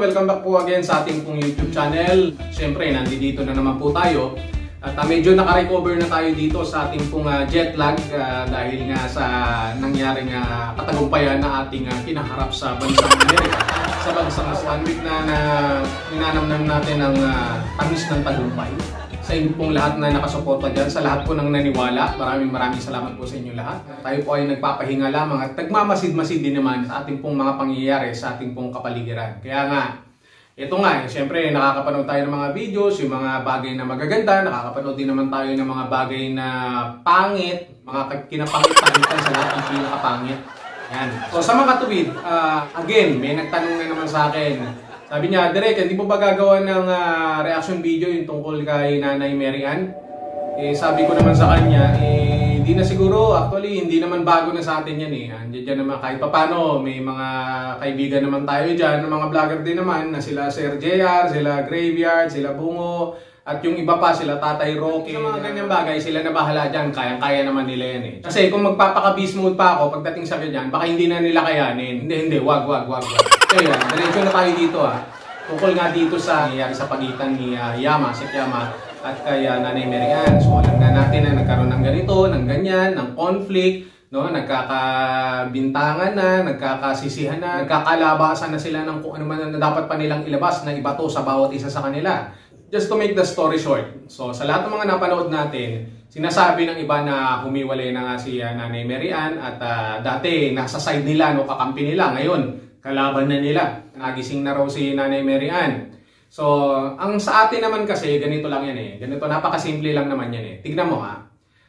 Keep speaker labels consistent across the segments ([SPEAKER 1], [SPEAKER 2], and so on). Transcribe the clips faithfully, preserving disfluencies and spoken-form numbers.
[SPEAKER 1] welcome back po again sa ating pong YouTube channel. Siyempre, nandito na naman po tayo. At uh, medyo naka-recover na tayo dito sa ating pong uh, jet lag uh, dahil nga sa nangyaring uh, katagumpayan na ating uh, kinaharap sa bansang Amerika. Sa bansang one week na, na ninanamnam natin ang uh, tamis ng tagumpay. Sa inyo pong lahat na nakasuporta dyan, sa lahat po ng naniwala, maraming maraming salamat po sa inyo lahat. Tayo po ay nagpapahinga lamang at nagmamasid-masid din naman sa ating pong mga pangyayari sa ating pong kapaligiran. Kaya nga, ito nga, eh, siyempre nakakapanood tayo ng mga videos, yung mga bagay na magaganda, nakakapanood din naman tayo ng mga bagay na pangit, mga kinapangit-pangitan sa lahat ng pinakapangit. Yan. So sa mga katuwid, uh, again, may nagtanong na naman sa akin. Sabi niya, Direk, hindi mo ba gagawa ng uh, reaction video yung tungkol kay Nanay Mary Ann? Eh, sabi ko naman sa kanya, eh, hindi na siguro, actually, hindi naman bago na sa atin yan eh. Andiyan dyan naman, kahit papano, may mga kaibigan naman tayo dyan, mga vlogger din naman, na sila Sir J R, sila Graveyard, sila Bungo, at yung iba pa, sila Tatay Rocky. Sa mga ganyang bagay, sila na bahala dyan, kayang-kaya naman nila yan eh. Kasi kung magpapaka-beast mode pa ako, pagdating sa ganyan, baka hindi na nila kayanin. Hindi, hindi, wag, wag, wag, wag. Kaya, diretso na tayo dito ah. Tungkol nga dito sa nangyari sa pagitan ni uh, Yama, si Yama, at kay uh, Nanay Mary Ann. So alam na natin na nagkaroon ng ganito, ng ganyan, ng conflict, no? Nagkakabintangan na, nagkakasisihan na, nagkakalabasan na sila ng kung ano man na dapat pa nilang ilabas na ibato sa bawat isa sa kanila. Just to make the story short, so sa lahat ng mga napanood natin, sinasabi ng iba na humiwalay na nga si uh, Nanay Mary Ann at uh, dati nasa side nila, no, kakampi nila, ngayon kalaban na nila. Nagising na raw si Nanay Mary Ann. So, ang sa atin naman kasi, ganito lang yan eh. Ganito, napakasimple lang naman yan eh. Tignan mo ha.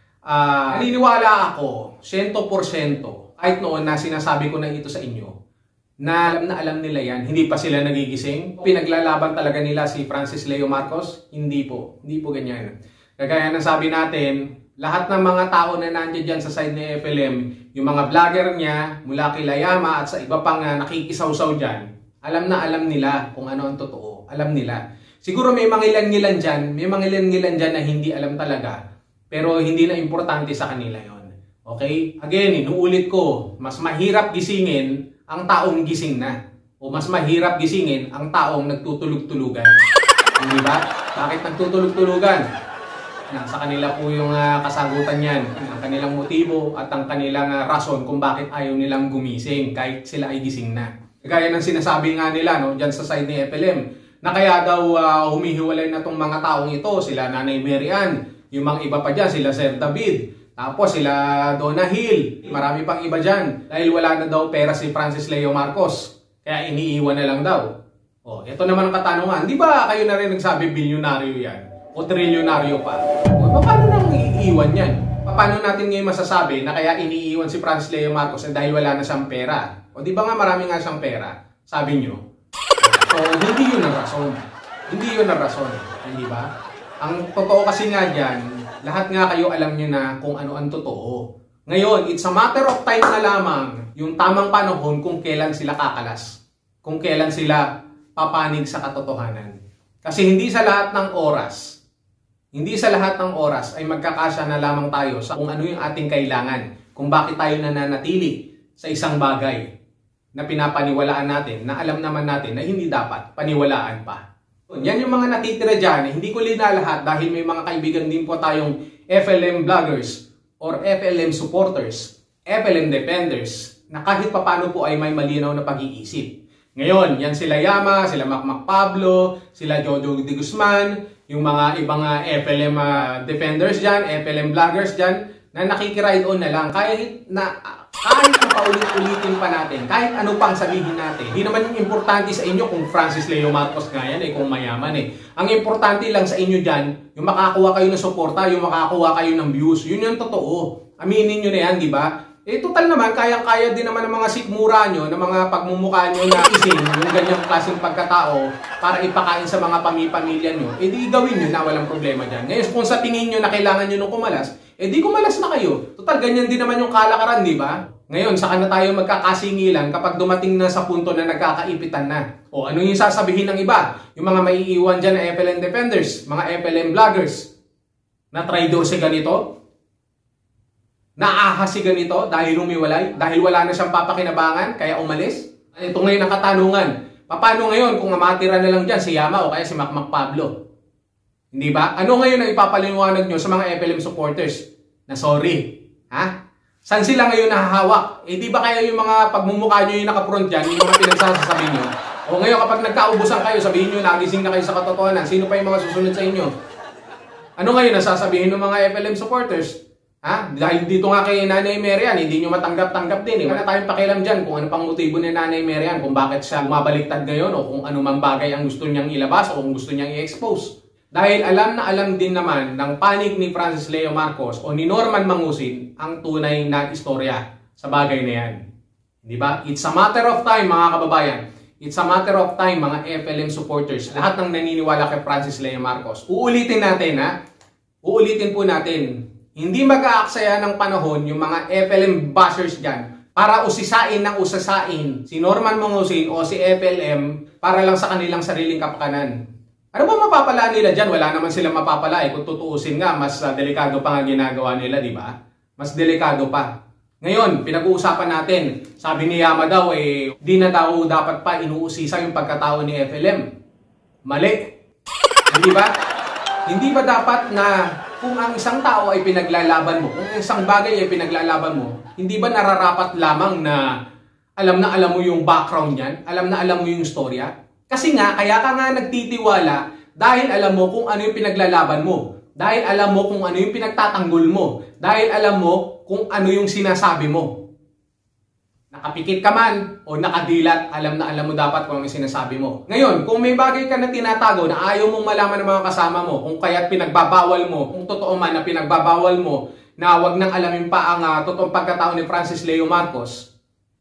[SPEAKER 1] Uh, naniniwala ako, siyento porsyento, kahit noon na sinasabi ko na ito sa inyo, na alam na alam nila yan, hindi pa sila nagigising. Pinaglalaban talaga nila si Francis Leo Marcos? Hindi po. Hindi po ganyan. Kagaya ng sabi natin, lahat ng mga tao na nandiyan dyan sa side ni F L M, yung mga vlogger niya, mula kay Yama at sa iba pang uh, nakikisawsaw dyan, alam na alam nila kung ano ang totoo. Alam nila. Siguro may mga ilan-ngilan dyan, may mga ilan-ngilan dyan na hindi alam talaga, pero hindi na importante sa kanila yon. Okay? Again, inuulit ko, mas mahirap gisingin ang taong gising na. O mas mahirap gisingin ang taong nagtutulog-tulugan. Hindi ba? Bakit nagtutulog-tulugan? Nasa kanila po yung uh, kasagutan yan, ang kanilang motibo at ang kanilang uh, rason kung bakit ayaw nilang gumising kahit sila ay gising na. Gaya ng sinasabi nga nila no, dyan sa side ni F L M, na kaya daw uh, humihiwalay na tong mga taong ito, sila Nanay Mary Ann, yung mga iba pa dyan, sila Sir David, tapos sila Donna Hill, marami pang iba dyan, dahil wala na daw pera si Francis Leo Marcos, kaya iniiwan na lang daw. O, ito naman ang katanungan, di ba kayo na rin nagsabi bilyonaryo yan? O trilyonaryo pa. O, paano nang iiwan yan? Paano natin ngayon masasabi na kaya iniiwan si Francis Leo Marcos eh, dahil wala na siyang pera? O di ba nga marami nga siyang pera? Sabi nyo. So, hindi yun ang rason. Hindi yun ang rason. Hindi ba? Ang totoo kasi nga dyan, lahat nga kayo alam nyo na kung ano ang totoo. Ngayon, it's a matter of time na lamang yung tamang panahon kung kailan sila kakalas. Kung kailan sila papanig sa katotohanan. Kasi hindi sa lahat ng oras, Hindi sa lahat ng oras ay magkakasya na lamang tayo sa kung ano yung ating kailangan, kung bakit tayo nananatili sa isang bagay na pinapaniwalaan natin, na alam naman natin na hindi dapat paniwalaan pa. Yan yung mga natitira dyan, hindi ko linalahat dahil may mga kaibigan din po tayong F L M vloggers or F L M supporters, F L M defenders, na kahit papano po ay may malinaw na pag-iisip. Ngayon, yan sila Yama, sila Macmac Pablo, sila Jojo de Guzman, yung mga ibang uh, F L M uh, defenders dyan, F L M vloggers dyan, na nakikiride on na lang, kahit na, uh, kahit na paulit-ulitin pa natin, kahit ano pang sabihin natin. Hindi naman yung importante sa inyo kung Francis Leo Marcos nga yan, eh, kung mayaman eh. Ang importante lang sa inyo dyan, yung makakuha kayo ng suporta, yung makakuha kayo ng views, yun yung totoo. Aminin nyo na yan, di ba? Eh, total naman, kayang-kaya din naman ng mga sikmura nyo, ng mga pagmumukha nyo na ising, yung ganyang klaseng pagkatao, para ipakain sa mga pamilya nyo, eh di gawin nyo na walang problema dyan. Ngayon, kung sa tingin nyo na kailangan nyo nung kumalas, eh di kumalas na kayo. Total, ganyan din naman yung kalakaran, di ba? Ngayon, saka na tayo magkakasingilan kapag dumating na sa punto na nagkakaipitan na. O, ano yung sasabihin ng iba? Yung mga maiiwan dyan na F L M defenders, mga F L M vloggers, na traitor si ganito, naahas si ganito dahil humiwalay, dahil wala na siyang papakinabangan, kaya umalis. Ito ngayon ang katanungan. Paano ngayon kung matira na lang dyan si Yama o kaya si Macmac Pablo? Hindi ba? Ano ngayon ang ipapaliwanag nyo sa mga F L M supporters? Na sorry. Ha? Saan sila ngayon nahahawak? Eh di ba kaya yung mga pagmumukha nyo yung nakapront dyan, yung mga pinagsasasabi nyo? O ngayon kapag nagkaubusan kayo, sabihin nyo nagising na kayo sa katotohanan. Sino pa yung mga susunod sa inyo? Ano ngayon nasasabihin ng mga F L M supporters? Ha? Dahil dito nga kay Nanay Marian, hindi nyo matanggap-tanggap din. Eh. Wala tayong pakialam dyan kung ano pang motibo ni Nanay Marian, kung bakit siya bumabaliktad ngayon o kung ano mang bagay ang gusto niyang ilabas o kung gusto niyang i-expose. Dahil alam na alam din naman ng panig ni Francis Leo Marcos o ni Norman Mangusin ang tunay na istorya sa bagay na yan. Di ba? It's a matter of time mga kababayan. It's a matter of time mga F L M supporters. Lahat ng naniniwala kay Francis Leo Marcos. Uulitin natin ha. Uulitin po natin. Hindi mag-aaksaya ng panahon yung mga F L M bashers dyan para usisain ng usasain si Norman Mangusin o si F L M para lang sa kanilang sariling kapakanan. Ano ba mapapala nila dyan? Wala naman silang mapapala eh. Kung tutuusin nga, mas uh, delikado pa nga ginagawa nila, di ba? Mas delikado pa. Ngayon, pinag-uusapan natin, sabi ni Yama daw, eh, di na daw dapat pa inuusisa yung pagkatao ni F L M. Mali. Hindi ba? Hindi ba dapat na kung ang isang tao ay pinaglalaban mo, kung ang isang bagay ay pinaglalaban mo, hindi ba nararapat lamang na alam na alam mo yung background niyan? Alam na alam mo yung storya? Kasi nga, kaya ka nga nagtitiwala dahil alam mo kung ano yung pinaglalaban mo. Dahil alam mo kung ano yung pinagtatanggol mo. Dahil alam mo kung ano yung sinasabi mo. Nakapikit ka man o nakadilat, alam na alam mo dapat kung ano yung sinasabi mo. Ngayon, kung may bagay ka na tinatago na ayaw mong malaman ng mga kasama mo, kung kaya't pinagbabawal mo, kung totoo man na pinagbabawal mo, na wag nang alamin pa ang uh, totoong pagkatao ni Francis Leo Marcos,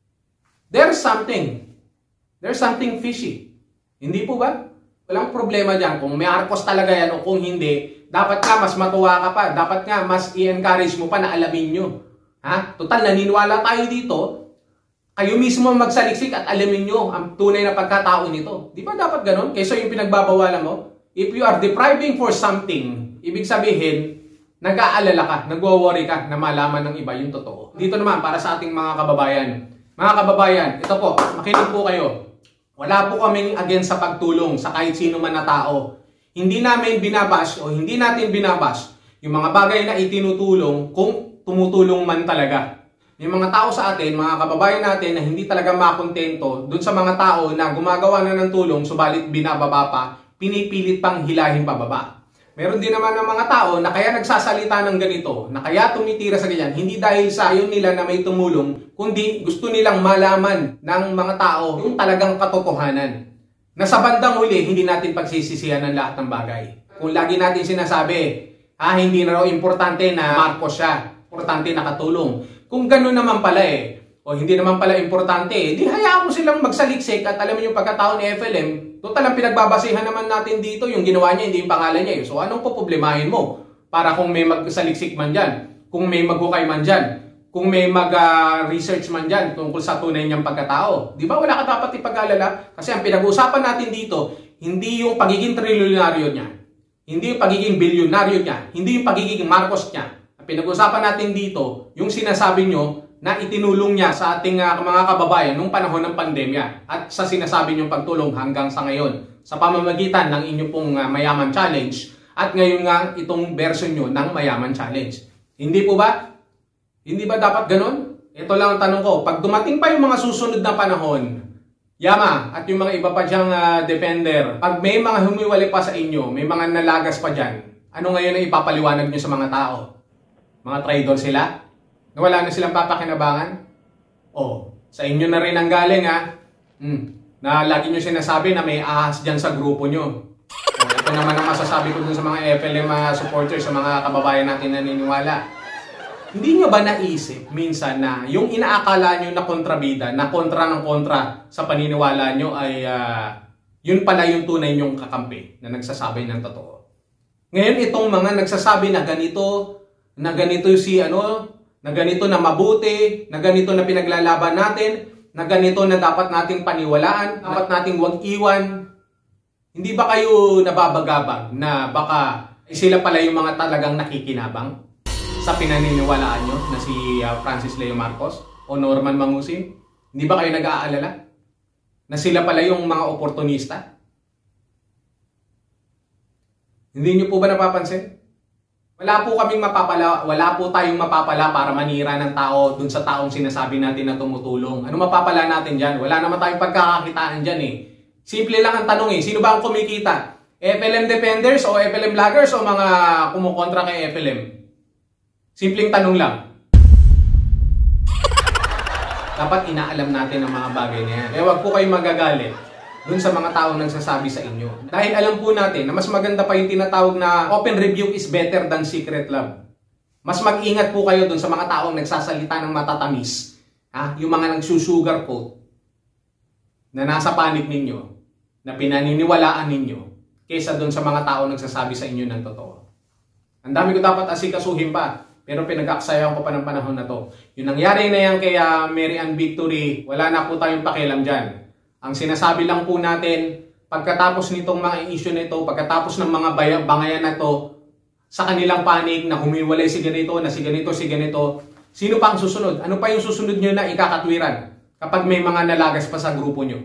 [SPEAKER 1] there's something. There's something fishy. Hindi po ba? Walang problema dyan. Kung may Marcos talaga yan o kung hindi, dapat nga mas matuwa ka pa. Dapat nga mas i-encourage mo pa na alamin nyo. Ha? Total, naniniwala tayo dito. Kayo mismo magsaliksik at alamin nyo ang tunay na pagkatao nito. Di ba dapat ganun? Kaysa yung pinagbabawalan mo, if you are depriving for something, ibig sabihin, nag-aalala ka, nagwo-worry ka na malaman ng iba yung totoo. Dito naman, para sa ating mga kababayan. Mga kababayan, ito po, makinig po kayo. Wala po kaming against sa pagtulong sa kahit sino man na tao. Hindi namin binabash o hindi natin binabash yung mga bagay na itinutulong kung tumutulong man talaga. Yung mga tao sa atin, mga kababayan natin na hindi talaga makontento dun sa mga tao na gumagawa na ng tulong subalit binababa pa, pinipilit pang hilahin pababa. Meron din naman ng mga tao na kaya nagsasalita ng ganito, na kaya tumitira sa ganyan, hindi dahil sa ayaw nila na may tumulong, kundi gusto nilang malaman ng mga tao yung talagang katotohanan. Na sa bandang huli, hindi natin pagsisisihan ng lahat ng bagay. Kung lagi natin sinasabi, ah, hindi na raw importante na Marcos siya, importante na katulong. Kung gano'n naman pala eh, o hindi naman pala importante eh, di hayaan mo silang magsaliksik at alam mo yung pagkatao ni F L M, total ang pinagbabasihan naman natin dito, yung ginawa niya, hindi yung pangalan niya. So anong poproblemahin mo? Para kung may magsaliksik man dyan, kung may maghukay man dyan, kung may mag-research uh, man dyan tungkol sa tunay niyang pagkatao. Di ba wala ka dapat ipag-alala? Kasi ang pinag-uusapan natin dito, hindi yung pagiging trilyonaryo niya, hindi yung pagiging bilyonaryo niya, hindi yung pagiging Marcos niya. Ang pinag-uusapan natin dito, yung sinasabi nyo na itinulong niya sa ating uh, mga kababayan nung panahon ng pandemya at sa sinasabi niyong pagtulong hanggang sa ngayon sa pamamagitan ng inyong pong uh, Mayaman Challenge at ngayon nga itong version nyo ng Mayaman Challenge. Hindi po ba? Hindi ba dapat ganun? Ito lang ang tanong ko. Pag dumating pa yung mga susunod na panahon, Yama at yung mga iba pa dyang uh, defender, pag may mga humiwali pa sa inyo, may mga nalagas pa dyan, ano ngayon ang ipapaliwanag nyo sa mga tao? Mga traidor sila? Na wala na silang papakinabangan? O, sa inyo na rin ang galing ha? Hmm, na lagi nyo sinasabi na may ahas dyan sa grupo nyo. O, ito naman ang masasabi ko dun sa mga F L M uh, supporters, sa mga kababayan natin na naniniwala. Hindi nyo ba naisip minsan na yung inaakala nyo na kontrabida, na kontra ng kontra sa paniniwala nyo ay uh, yun pala yung tunay nyong kakampi na nagsasabi ng totoo? Ngayon itong mga nagsasabi na ganito, na ganito si ano, na ganito na mabuti, na ganito na pinaglalaban natin, na ganito na dapat nating paniwalaan, dapat nating huwag iwan. Hindi ba kayo nababagabag na baka sila pala yung mga talagang nakikinabang sa pinaniniwalaan nyo na si uh, Francis Leo Marcos o Norman Mangusin? Hindi ba kayo nag-aalala? Na sila pala yung mga oportunista? Hindi nyo po ba napapansin? Wala po kaming mapapala, wala po tayong mapapala para manira ng tao dun sa taong sinasabi natin na tumutulong. Ano mapapala natin dyan? Wala naman tayong pagkakakitaan dyan eh. Simple lang ang tanong eh, sino ba ang kumikita? F L M defenders o F L M vloggers o mga kumukontra kay F L M? Simpleng tanong lang. Dapat inaalam natin ang mga bagay na yan. Eh wag po kayong magagalit dun sa mga taong nagsasabi sa inyo. Dahil alam po natin na mas maganda pa yung tinatawag na open review is better than secret love. Mas mag-ingat po kayo dun sa mga taong nagsasalita ng matatamis. Ha? Yung mga nagsusugarcoat na nasa panig ninyo, na pinaniniwalaan ninyo, kaysa dun sa mga taong nagsasabi sa inyo ng totoo. Ang dami ko dapat asikasuhin pa, pero pinag-aksayan ko pa ng panahon na to. Yung nangyari na yan kay uh, Mary Ann Victory, wala na po tayong pakialam dyan. Ang sinasabi lang po natin, pagkatapos nitong mga issue nito, pagkatapos ng mga bangayan na to, sa kanilang panig na humiwalay si ganito, na si ganito, si ganito, sino pa ang susunod? Ano pa yung susunod nyo na ikakatwiran kapag may mga nalagas pa sa grupo nyo?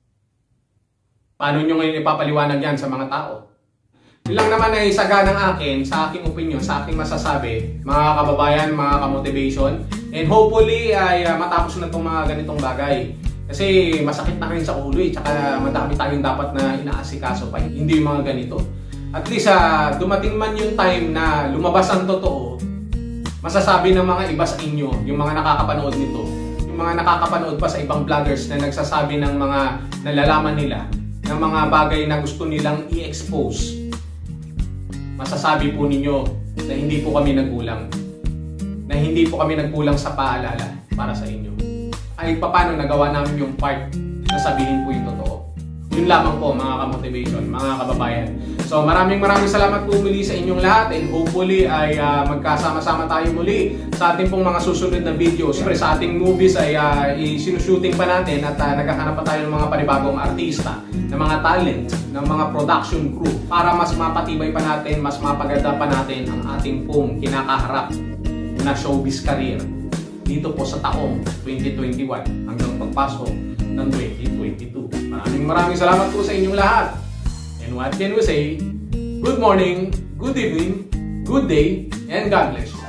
[SPEAKER 1] Paano nyo ngayon ipapaliwanag yan sa mga tao? Ilang naman ay saga ng akin, sa aking opinion, sa aking masasabi, mga kababayan, mga kamotivation, and hopefully ay uh, matapos na itong mga ganitong bagay. Kasi masakit na rin sa ulo eh, tsaka madami tayong dapat na inaasikaso pa, hindi yung mga ganito. At least uh, dumating man yung time na lumabas ang totoo, masasabi ng mga iba sa inyo, yung mga nakakapanood nito, yung mga nakakapanood pa sa ibang vloggers na nagsasabi ng mga nalalaman nila, ng mga bagay na gusto nilang i-expose, masasabi po ninyo na hindi po kami nagkulang, na hindi po kami nagkulang sa paalala para sa inyo. Ay paano nagawa namin yung part na sabihin po yung totoo. Yun lamang po mga ka-motivation, mga kababayan. So maraming maraming salamat po muli sa inyong lahat, and hopefully ay uh, magkasama-sama tayo muli sa ating pong mga susunod na videos. Siyempre sa ating movies ay uh, isinushooting pa natin at uh, naghahanap pa tayo ng mga panibagong artista, ng mga talent, ng mga production crew para mas mapatibay pa natin, mas mapaganda pa natin ang ating pong kinakaharap na showbiz career dito po sa taong twenty twenty-one hanggang pagpasok ng twenty twenty-two. Maraming maraming salamat po sa inyong lahat. And what can we say? Good morning, good evening, good day, and God bless you.